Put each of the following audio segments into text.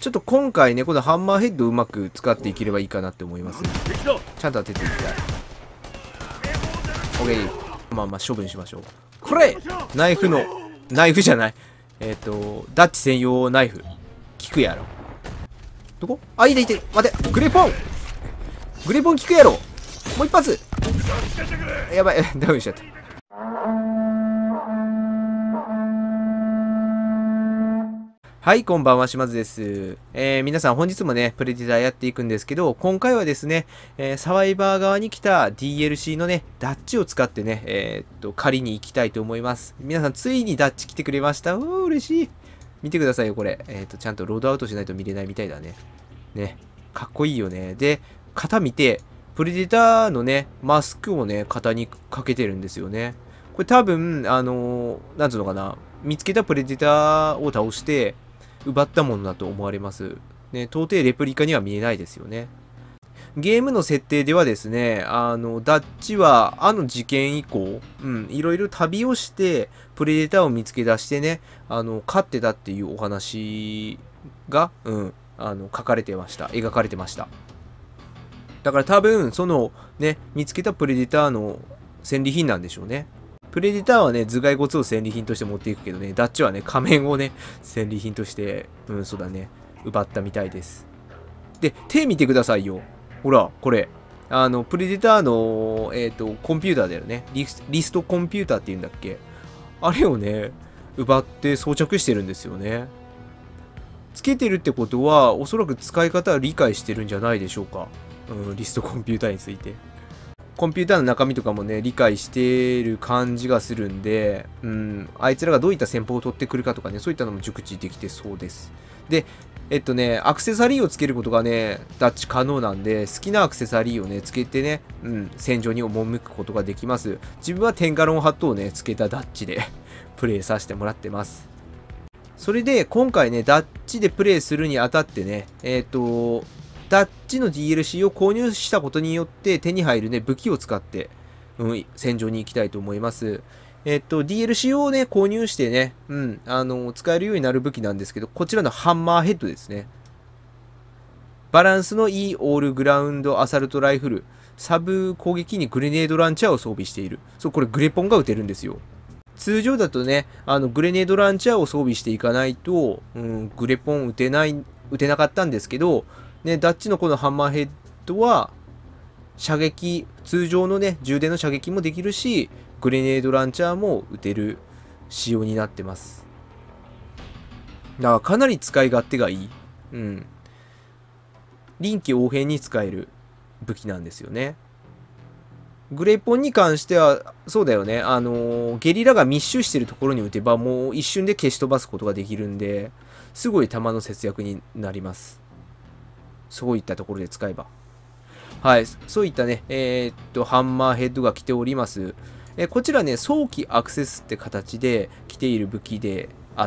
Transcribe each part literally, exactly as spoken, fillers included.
ちょっと今回ね、このハンマーヘッドをうまく使っていければいいかなって思います。ちゃんと当てていきたい。オッケー。まあまあ処分しましょう。これナイフの、ナイフじゃない。えっと、ダッチ専用ナイフ。効くやろ。どこ？あ、いいでいいで。待て。グレポングレポン効くやろ。もう一発。やばい。ダウンしちゃった。はい、こんばんは、島津です。えー、皆さん本日もね、プレデターやっていくんですけど、今回はですね、えー、サバイバー側に来た ディーエルシー のね、ダッチを使ってね、えー、っと、狩りに行きたいと思います。皆さん、ついにダッチ来てくれました。うー、嬉しい。見てくださいよ、これ。えー、っと、ちゃんとロードアウトしないと見れないみたいだね。ね、かっこいいよね。で、型見て、プレデターのね、マスクをね、型にかけてるんですよね。これ多分、あのー、なんつうのかな、見つけたプレデターを倒して、奪ったものだと思われます。ね、到底レプリカには見えないですよね。ゲームの設定ではですね、あの、ダッチはあの事件以降、うん、いろいろ旅をして、プレデターを見つけ出してね、あの、飼ってたっていうお話が、うん、あの、書かれてました。描かれてました。だから多分、その、ね、見つけたプレデターの戦利品なんでしょうね。プレデターはね、頭蓋骨を戦利品として持っていくけどね、ダッチはね、仮面をね、戦利品として、うん、そうだね、奪ったみたいです。で、手見てくださいよ。ほら、これ。あの、プレデターの、えっと、コンピューターだよね。リス、リストコンピューターって言うんだっけ。あれをね、奪って装着してるんですよね。つけてるってことは、おそらく使い方は理解してるんじゃないでしょうか。うん、リストコンピューターについて。コンピューターの中身とかもね、理解してる感じがするんで、うん、あいつらがどういった戦法を取ってくるかとかね、そういったのも熟知できてそうです。で、えっとね、アクセサリーをつけることがね、ダッチ可能なんで、好きなアクセサリーをね、つけてね、うん、戦場に赴くことができます。自分はテンガロンハットをね、つけたダッチでプレイさせてもらってます。それで、今回ね、ダッチでプレイするにあたってね、えっと、ダッチの ディーエルシー を購入したことによって手に入るね、武器を使って、うん、戦場に行きたいと思います。えっと、ディーエルシー をね、購入してね、うん、あの、使えるようになる武器なんですけど、こちらのハンマーヘッドですね。バランスのいいオールグラウンドアサルトライフル、サブ攻撃にグレネードランチャーを装備している。そう、これグレポンが撃てるんですよ。通常だとね、あの、グレネードランチャーを装備していかないと、うん、グレポン撃てない、撃てなかったんですけど、ね、ダッチのこのハンマーヘッドは、射撃、通常のね、充電の射撃もできるし、グレネードランチャーも撃てる仕様になってます。だからかなり使い勝手がいい。うん。臨機応変に使える武器なんですよね。グレポンに関しては、そうだよね。あのー、ゲリラが密集してるところに撃てば、もう一瞬で消し飛ばすことができるんで、すごい弾の節約になります。そういったところで使えば。はい。そういったね、えー、っと、ハンマーヘッドが来ております。えこちらね、早期アクセスって形で来ている武器であって、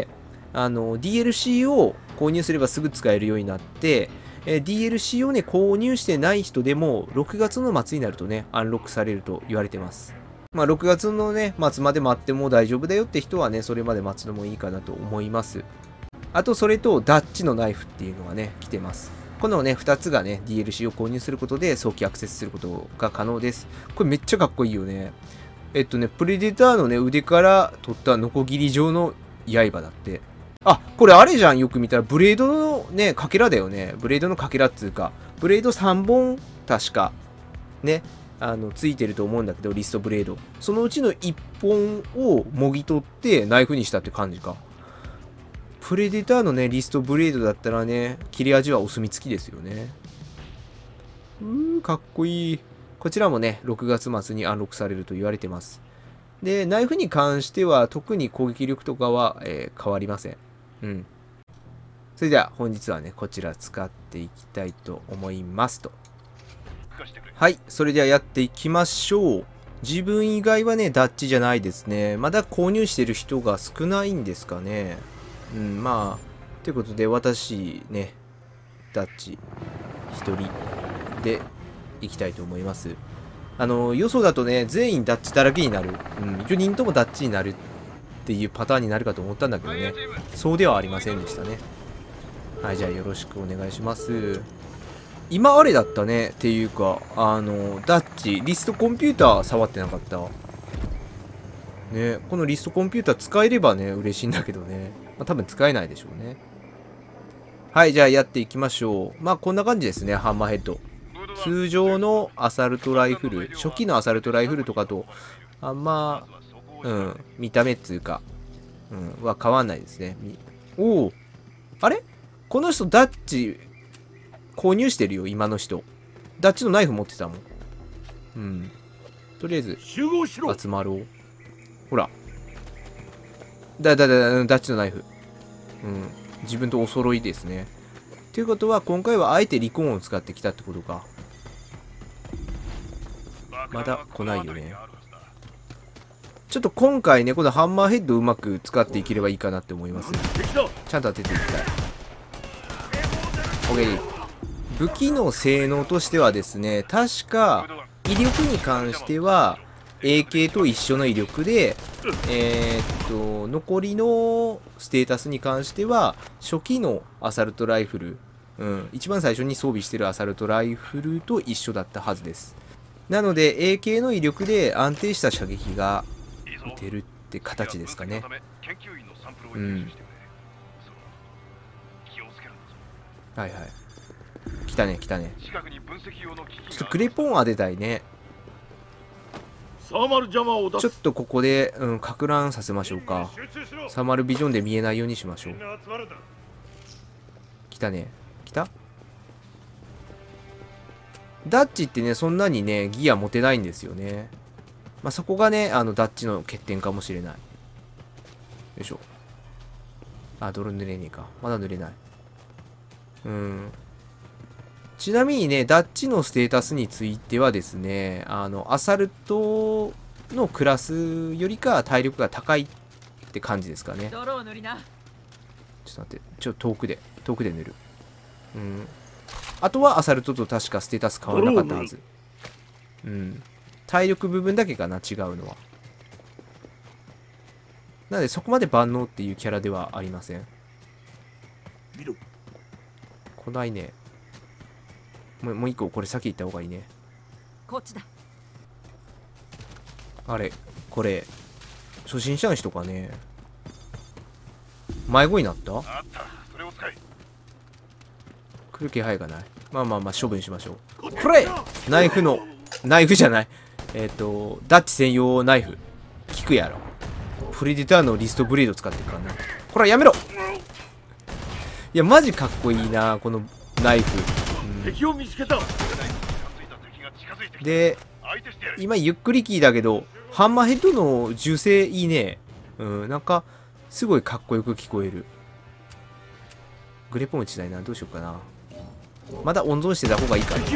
あの、ディーエルシー を購入すればすぐ使えるようになって、え ディーエルシー をね、購入してない人でも、ろくがつの末になるとね、アンロックされると言われてます。まあ、ろくがつのね、末まで待っても大丈夫だよって人はね、それまで待つのもいいかなと思います。あと、それと、ダッチのナイフっていうのがね、来てます。このね、ふたつがね、ディーエルシー を購入することで早期アクセスすることが可能です。これめっちゃかっこいいよね。えっとね、プレデターのね、腕から取ったノコギリ状の刃だって。あ、これあれじゃん、よく見たら。ブレードのね、かけらだよね。ブレードのかけらっつうか、ブレードさんぼん、確か、ね、あの、ついてると思うんだけど、リストブレード。そのうちのいっぽんをもぎ取ってナイフにしたって感じか。プレデターのね、リストブレードだったらね、切れ味はお墨付きですよね。うー、かっこいい。こちらもね、ろくがつ末にアンロックされると言われてます。で、ナイフに関しては特に攻撃力とかは、えー、変わりません。うん。それでは本日はね、こちら使っていきたいと思いますと。はい、それではやっていきましょう。自分以外はね、ダッチじゃないですね。まだ購入してる人が少ないんですかね。うん、まあ、ということで、私ね、ダッチ一人でいきたいと思います。あの、予想だとね、全員ダッチだらけになる。うん、じゅうにんともダッチになるっていうパターンになるかと思ったんだけどね、そうではありませんでしたね。 はい、じゃあよろしくお願いします。今あれだったね。っていうか、あの、ダッチ、リストコンピューター触ってなかった。ね、このリストコンピューター使えればね、嬉しいんだけどね。まあ、多分使えないでしょうね。はい、じゃあやっていきましょう。まあこんな感じですね、ハンマーヘッド。通常のアサルトライフル、初期のアサルトライフルとかと、あんま、うん、見た目っつうか、うん、は変わんないですね。おお、あれこの人ダッチ、購入してるよ、今の人。ダッチのナイフ持ってたもん。うん。とりあえず、集まろう。ほら。だ、だ、だ、ダッチのナイフ。うん。自分とお揃いですね。ということは、今回はあえてリコーンを使ってきたってことか。まだ来ないよね。ちょっと今回ね、このハンマーヘッドをうまく使っていければいいかなって思います。ちゃんと当てていきたい。OK。武器の性能としてはですね、確か、威力に関しては、エーケー と一緒の威力で、えー、っと、残りのステータスに関しては、初期のアサルトライフル、うん、一番最初に装備してるアサルトライフルと一緒だったはずです。なので、エーケー の威力で安定した射撃が打てるって形ですかね。うん。はいはい。来たね、来たね。ちょっとグレポン当てたいね。ちょっとここで、うん、か乱させましょうか。サーマルビジョンで見えないようにしましょう。来たね。来たダッチってね、そんなにね、ギア持てないんですよね。まあ、そこがね、あの、ダッチの欠点かもしれない。よいしょ。あ、泥濡れねえか。まだ濡れない。うん。ちなみにね、ダッチのステータスについてはですね、あの、アサルトのクラスよりか体力が高いって感じですかね。ちょっと待って、ちょっと遠くで、遠くで塗る。うん。あとはアサルトと確かステータス変わらなかったはず。うん。体力部分だけかな、違うのは。なので、そこまで万能っていうキャラではありません。来ないね。もう、もう一個、これ先行った方がいいね。こっちだ。あれ、これ、初心者の人かね。迷子になった？来る気配がない。まあまあまあ、処分しましょう。これナイフの、ナイフじゃない。えっと、ダッチ専用ナイフ。効くやろ。プレデターのリストブレード使ってるからな。これやめろ。いや、マジかっこいいな、このナイフ。敵を見つけた。で、今ゆっくりキーだけど、ハンマーヘッドの銃声いいね。うん、なんか、すごいかっこよく聞こえる。グレポン打ちたいな。どうしようかな。まだ温存してた方がいいかな。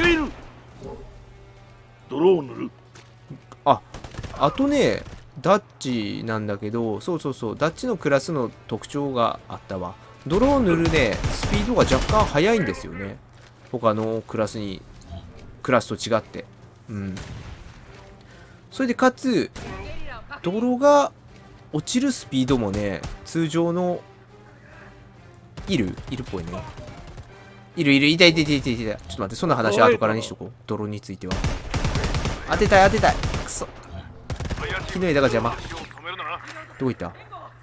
泥を塗る。あ、あとね、ダッチなんだけど、そうそうそう、ダッチのクラスの特徴があったわ。泥を塗るね、スピードが若干速いんですよね。他のクラスに、クラスと違って。うん。それでかつ、泥が落ちるスピードもね、通常の、いるいるっぽいね。いるいる、いたいたいたいたいた。ちょっと待って、そんな話後からにしとこう。泥については。当てたい当てたい。くそ。木の枝が邪魔。どこ行った？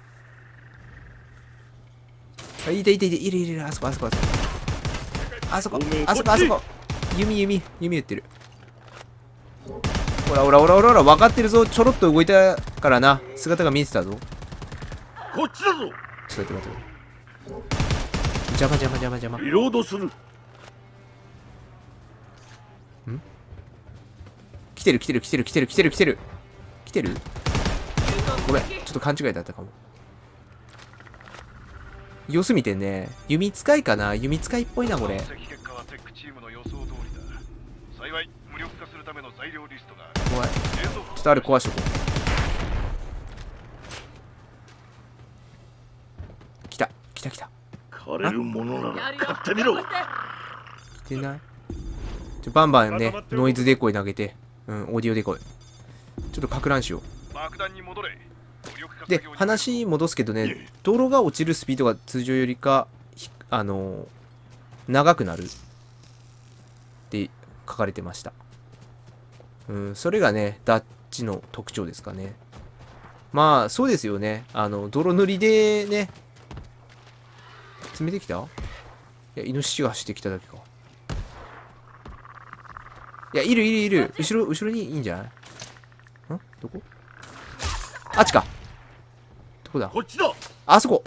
あ、いたいたいた、いるいるいる、あそこあそこあそこ。あそこ、あそこ、あそこ。弓、弓、弓打ってる。ほらほらほらほらほら、分かってるぞ。ちょろっと動いたからな。姿が見えてたぞ。こっちだぞ。ちょっと待って待って。邪魔邪魔邪魔邪魔。リロードする。ん？来てる来てる来てる来てる来てる来てる。来てる？ごめん、ちょっと勘違いだったかも。様子見てんね。弓使いかな？弓使いっぽいな、これ。怖い。ちょっとあれ壊しとこう。来た。来た来た。枯れるものなら買ってみろ。来てない？ちょ、バンバンね、ノイズデコイ投げて。うん、オーディオデコイ。ちょっとか乱しよう。で、話戻すけどね、泥が落ちるスピードが通常よりかあの長くなるって書かれてました。うん、それがね、ダッチの特徴ですかね。まあ、そうですよね。あの、泥塗りでね、詰めてきた？いや、イノシシが走ってきただけか。いや、いるいるいる。後ろ、後ろにいいんじゃない？ん？どこ？あっちか。どこだ？ こっちだ。 あそこ。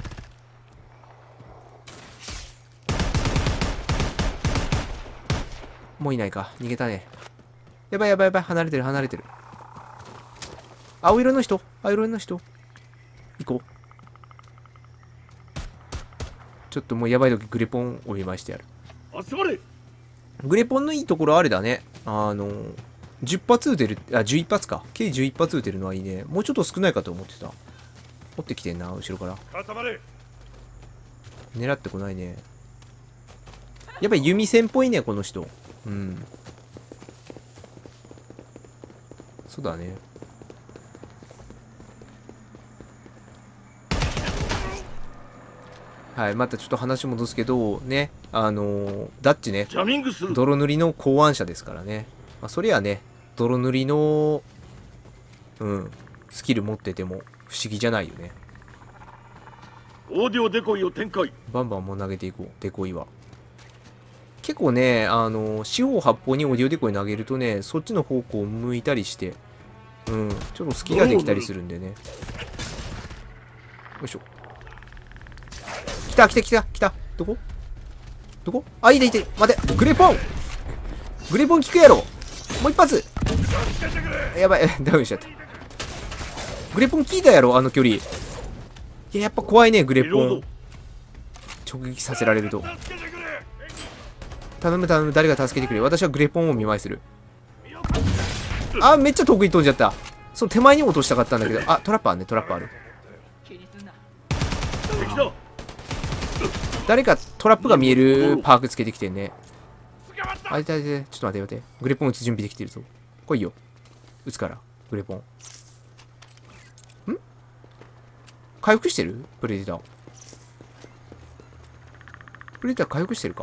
もういないか。逃げたね。やばいやばいやばい。離れてる離れてる。青色の人青色の人行こう。ちょっともうやばい時グレポンお見舞いしてやる。 集まれ。 グレポンのいいところあれだね。あの、じゅっ発撃てる、あ、じゅういち発か。計じゅういち発撃てるのはいいね。もうちょっと少ないかと思ってた。追ってきてんな、後ろから。 固まれ。 狙ってこないね。やっぱり弓線っぽいね、この人。うん。そうだね。はい、またちょっと話戻すけど、ね、あのー、ダッチね、泥塗りの考案者ですからね。まあ、そりゃね、泥塗りの、うん、スキル持ってても不思議じゃないよね。 オーディオデコイを展開。 バンバンもう投げていこう、デコイは。結構ね、あのー、四方八方にオーディオデコイ投げるとね、そっちの方向を向いたりして、うん、ちょっと隙ができたりするんでね。よいしょ。来た来た来た来た。どこどこ？あ、いいでいいで。待て。グレポングレポン効くやろ。もう一発。やばい。ダウンしちゃった。グレポン効いたやろ、あの距離。いや、やっぱ怖いね、グレポン。直撃させられると。頼む頼む、誰が助けてくれ。私はグレポンを見舞いする。あ、めっちゃ遠くに飛んじゃった。その手前に落としたかったんだけど。あ、トラップあるね、トラップある。誰かトラップが見えるパークつけてきてんね。あ、いたいたいた。ちょっと待て待て。グレポン撃つ準備できてるぞ。来いよ。撃つから。グレポン。ん？回復してる？プレデター。プレデター回復してるか？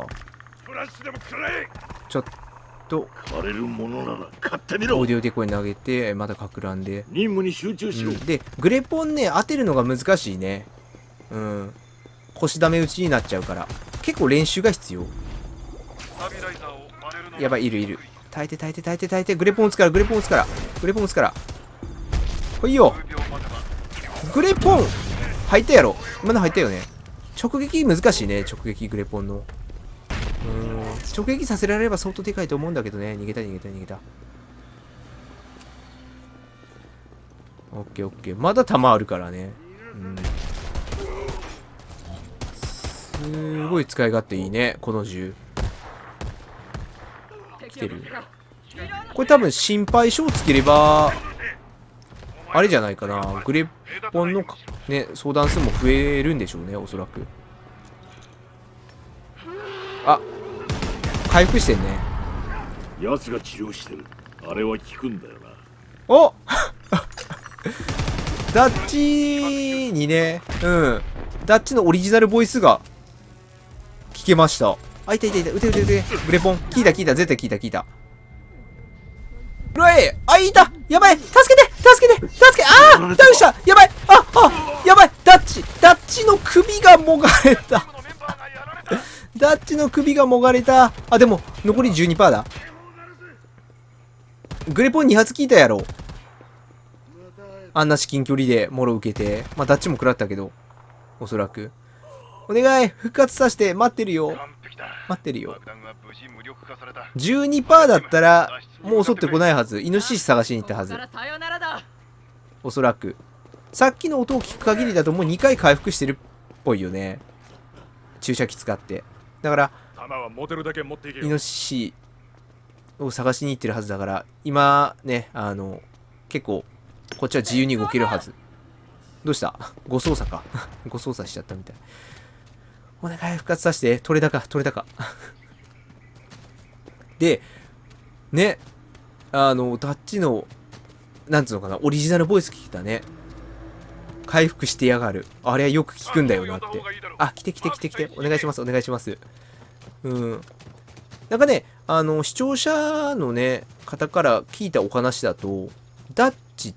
ちょっと。 枯れるものなら勝手にオーディオデコイ投げて、まだかく乱で。 任務に集中しろ。 うん、で、グレポンね、当てるのが難しいね。うん。腰ダメ打ちになっちゃうから結構練習が必要。やばい、いるいる。耐えて耐えて耐えて耐えて。グレポン打つからグレポン打つからグレポン打つからほいよ。グレポン入ったやろ。今の入ったよね。直撃難しいね、直撃グレポンの。うーん、直撃させられれば相当でかいと思うんだけどね。逃げた逃げた逃げた。オッケーオッケー。まだ弾あるからね。うん、すごい使い勝手いいね、この銃。来てる。これ多分心配性つければ、あれじゃないかな。グレポンのね、相談数も増えるんでしょうね、おそらく。あ、回復してんね。 奴が治療してる。あれは効くんだよな。 おダッチにね、うん。ダッチのオリジナルボイスが聞けました。あ、いたいたいた。撃て撃て撃て。グレポン。聞いた聞いた。絶対聞いた聞いた。うわい！あ、いた！やばい！助けて助けて助けて！あー！ダウンした！やばい！ああ！やばい！ダッチダッチの首がもがれたダッチの首がもがれた。あ、でも、残り じゅうにパーセント だ。グレポンに発聞いたやろ。あんな至近距離でもろ受けて。まあ、ダッチも食らったけど。おそらく。お願い復活させて待ってるよ。待ってるよ。じゅうにパーセント だったら、もう襲ってこないはず。イノシシ探しに行ったはず。おそらく。さっきの音を聞く限りだともうにかい回復してるっぽいよね。注射器使って。だから、イノシシを探しに行ってるはずだから、今ね、あの、結構、こっちは自由に動けるはず。どうした？誤操作か。誤操作しちゃったみたい。お願い復活させて。取れたか、取れたか。で、ね、あの、ダッチの、なんつうのかな、オリジナルボイス聞いたね。 回復してやがる。あれはよく聞くんだよなって。あ、来て来て来て来て。お願いします、お願いします。うん。なんかね、あの、視聴者のね、方から聞いたお話だと、ダッチって、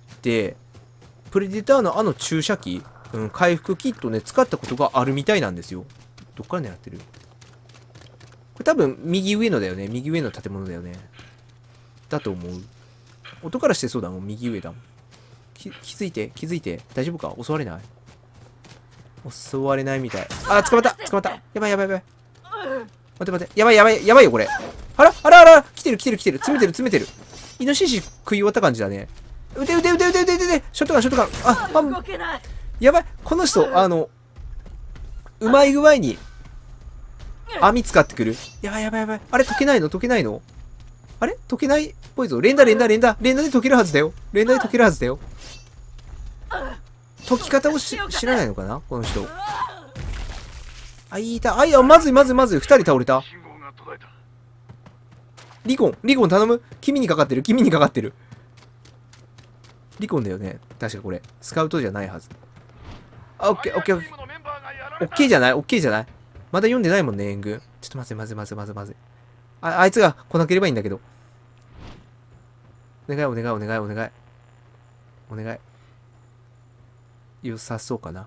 プレデターのあの注射器、うん、回復キットね、使ったことがあるみたいなんですよ。どっから狙ってる？これ多分、右上のだよね。右上の建物だよね。だと思う。音からしてそうだもん。右上だもん。き気づいて、気づいて。大丈夫か？襲われない？襲われないみたい。あ、捕まった捕まった。やばいやばいやばい。待って待って。やばいやばいやばいよ、これ。あらあらあら来てる来てる来てる。詰めてる詰めてる。イノシシ食い終わった感じだね。撃て撃て撃て撃て撃て撃て。ショットガンショットガン。あ、あ、やばい。この人、あの、うまい具合に網使ってくる。やばいやばいやばい。あれ、解けないの解けないのあれ解けないっぽいぞ。連打連打連打。連打で解けるはずだよ。連打で解けるはずだよ。解き方をし知らないのかなこの人。あ、いた。あ、いや、まずいまずいまずい。二人倒れた。リコン、リコン頼む。君にかかってる、君にかかってる。リコンだよね。確かこれ。スカウトじゃないはず。あ、オッケー、オッケー、オッケー。オッケーじゃないオッケーじゃないまだ読んでないもんね、援軍。ちょっと待って、まずいまずいまずいまずい。あ、あいつが来なければいいんだけど。お願い、お願い、お願い、お願い。お願い。良さそうかな。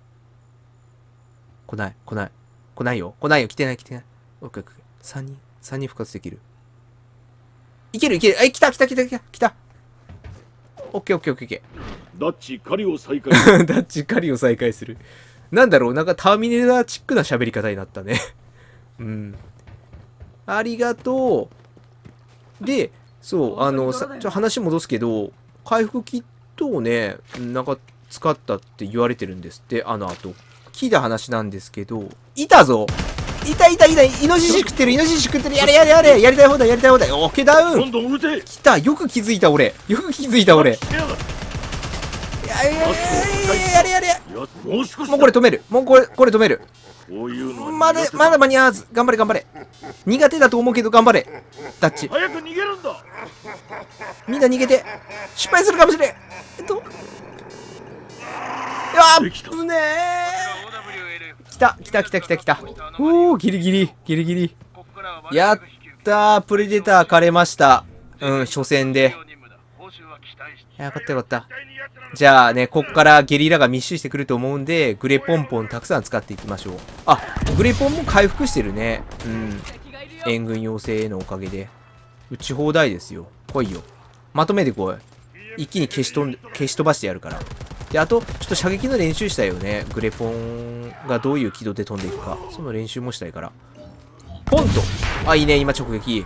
来ない、来ない。来ないよ。来ないよ。来てない、来てない。オッケー、オッケー。さんにん、さんにん復活できる。いける、いける。え、来た、来た、来た、来た、来た。オッケー、オッケー、オッケー、オッケダッチ狩りを再開ー。ダッチ狩りを再開する。なんだろう、なんかターミネーターチックな喋り方になったね。うん。ありがとう。で、そう、あの、さ、ちょ、話戻すけど、回復キットをね、なんか使ったって言われてるんですって、あの後。聞いた話なんですけど、いたぞいたいたいたイノシシ食ってるイノシシ食ってるやれやれやれやりたい放題やりたい放題オッケーダウンどんどん撃て来たよく気づいた俺よく気づいた俺やれやれやれやれもうこれ止めるもうこれこれ止めるまだまだ間に合わず頑張れ頑張れ苦手だと思うけど頑張れダッチ早く逃げるんだみんな逃げて失敗するかもしれんえっといやーぶねー来た来た来た来た来たおーギリギリギリギリやったープレデター狩れましたうん初戦でいやよかったよかったじゃあねこっからゲリラが密集してくると思うんでグレポンポンたくさん使っていきましょうあグレポンも回復してるねうん援軍要請のおかげで撃ち放題ですよ来いよまとめてこい一気に消し飛ん消し飛ばしてやるからで、あと、ちょっと射撃の練習したいよね。グレポンがどういう軌道で飛んでいくか。その練習もしたいから。ポンとあ、いいね、今直撃。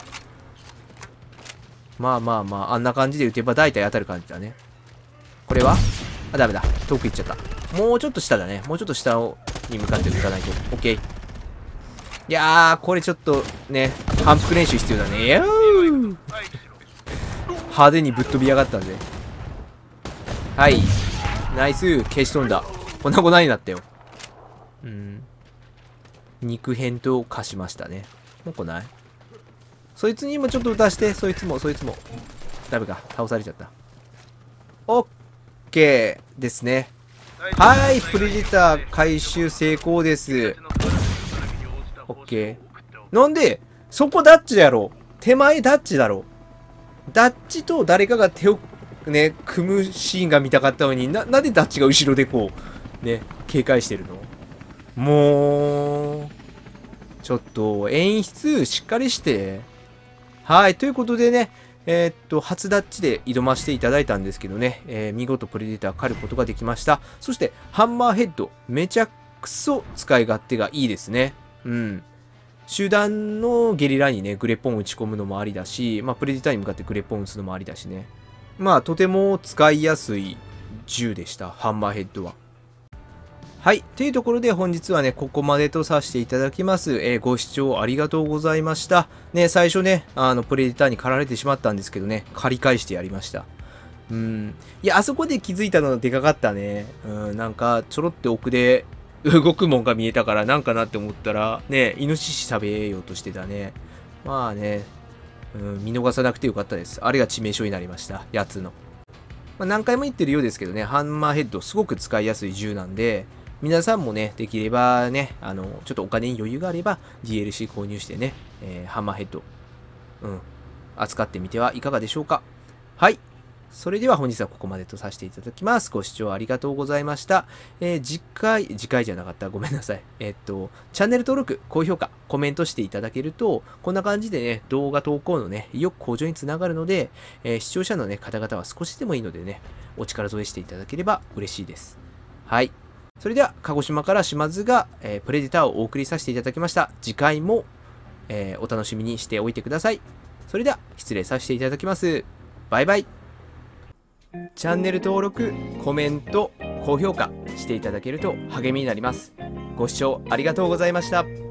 まあまあまあ、あんな感じで撃てば大体当たる感じだね。これはあ、ダメだ。遠く行っちゃった。もうちょっと下だね。もうちょっと下をに向かって撃かないと。オッケー。いやー、これちょっとね、反復練習必要だね。やー派手にぶっ飛びやがったんで。はい。ナイス消し飛んだ粉々になったようん肉片と化しましたねもう来ないそいつにもちょっと打たしてそいつもそいつもダメか倒されちゃったオッケーですねはいプレデター回収成功ですオッケーなんでそこダッチやろ手前ダッチだろダッチと誰かが手をね、組むシーンが見たかったのにな、なんでダッチが後ろでこう、ね、警戒してるのもう、ちょっと演出しっかりして。はい、ということでね、えー、っと、初ダッチで挑ませていただいたんですけどね、えー、見事プレデター狩ることができました。そして、ハンマーヘッド、めちゃくそ使い勝手がいいですね。うん。集団のゲリラにね、グレポン打ち込むのもありだし、まあ、プレデターに向かってグレポン打つのもありだしね。まあ、とても使いやすい銃でした。ハンマーヘッドは。はい。というところで本日はね、ここまでとさせていただきます。えー、ご視聴ありがとうございました。ね、最初ね、あの、プレデターに狩られてしまったんですけどね、狩り返してやりました。うん。いや、あそこで気づいたのでかかったね。うん、なんか、ちょろって奥で動くもんが見えたから、なんかなって思ったら、ね、イノシシ食べようとしてたね。まあね、うん、見逃さなくてよかったです。あれが致命傷になりました。やつの。 まあ、何回も言ってるようですけどね、ハンマーヘッドすごく使いやすい銃なんで、皆さんもね、できればね、あの、ちょっとお金に余裕があれば ディーエルシー 購入してね、えー、ハンマーヘッド、うん、扱ってみてはいかがでしょうか。はい。それでは本日はここまでとさせていただきます。ご視聴ありがとうございました。えー、次回、次回じゃなかった。ごめんなさい。えー、っと、チャンネル登録、高評価、コメントしていただけると、こんな感じでね、動画投稿のね、意欲向上につながるので、えー、視聴者のね、方々は少しでもいいのでね、お力添えしていただければ嬉しいです。はい。それでは、鹿児島から島津が、えー、プレデターをお送りさせていただきました。次回も、えー、お楽しみにしておいてください。それでは、失礼させていただきます。バイバイ。チャンネル登録、コメント、高評価していただけると励みになります。ご視聴ありがとうございました。